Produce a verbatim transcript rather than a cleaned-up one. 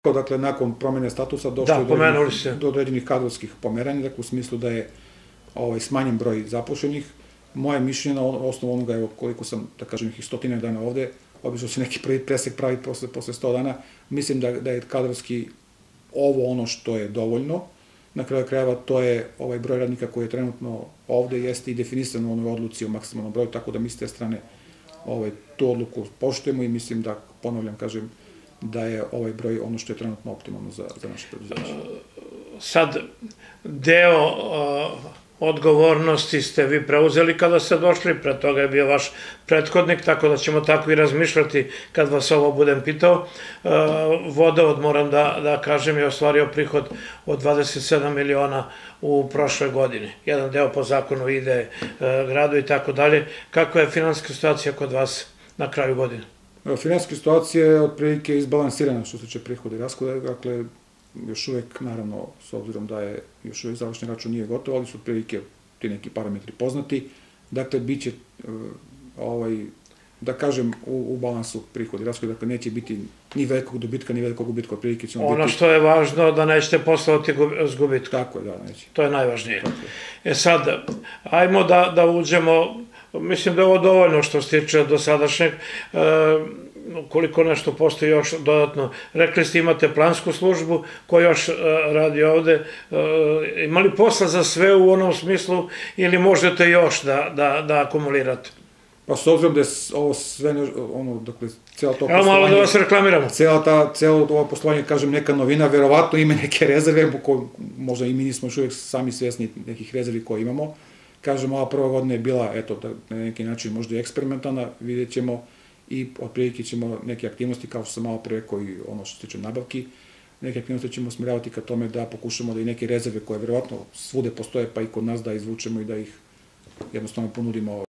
Dakle, nakon promene statusa došlo je do određenih kadrovskih pomeranja, dakle, u smislu da je smanjen broj zaposlenih. Moje mišljenje na osnovu onoga, evo, koliko sam, da kažem, ih stotine dana ovde, obično se neki prvi presek pravi posle sto dana, mislim da je kadrovski ovo ono što je dovoljno. Na kraju krajeva, to je ovaj broj radnika koji je trenutno ovde, jeste i definisan u onoj odluci o maksimalnom broju, tako da mi s te strane tu odluku poštujemo i mislim da, ponavljam, kažem, da je ovaj broj ono što je trenutno optimalno za naše preduzeće. Sad, deo odgovornosti ste vi preuzeli kada ste došli, pre toga je bio vaš prethodnik, tako da ćemo tako i razmišljati kad vas ovo budem pitao. Vodovod, moram da kažem, je ostvario prihod od dvadeset sedam miliona u prošle godini. Jedan deo po zakonu ide gradu i tako dalje. Kakva je finansijska situacija kod vas na kraju godine? Finansijska situacija je otprilike izbalansirana što se tiče prihoda i rashoda, dakle, još uvek, naravno, s obzirom da je još uvek završni račun nije gotov, ali su otprilike ti neki parametri poznati. Dakle, bit će, da kažem, u balansu prihoda i rashoda, dakle, neće biti ni velikog dobitka, ni velikog gubitka, otprilike ćemo biti... Ono što je važno, da nećete poslovati s gubitkom. Tako je, da, neće. To je najvažnije. E sad, ajmo da uđemo, mislim da je ovo dovoljno što se tiče do sadašnjeg, koliko nešto postoji još dodatno. Rekli ste imate plansku službu koja još radi ovde. Ima li posla za sve u onom smislu ili možete još da akumulirate? Pa s obzirom da je ovo sve, ono, dakle, cijelo to poslovanje... Evo malo da vas reklamiramo. Cijelo ovo poslovanje, kažem, neka novina, verovatno ima neke rezerve, možda i mi nismo još uvijek sami svjesni nekih rezervi koje imamo. Kažem, ova prva godina je bila, eto, na neki način možda i eksperimentalna, vidjet ćemo i otprilike ćemo neke aktivnosti, kao što sam malo pre rekao i ono što se tiče nabavki, neke aktivnosti ćemo smiravati ka tome da pokušamo da i neke rezerve koje verovatno svude postoje, pa i kod nas da izvučemo i da ih jednostavno ponudimo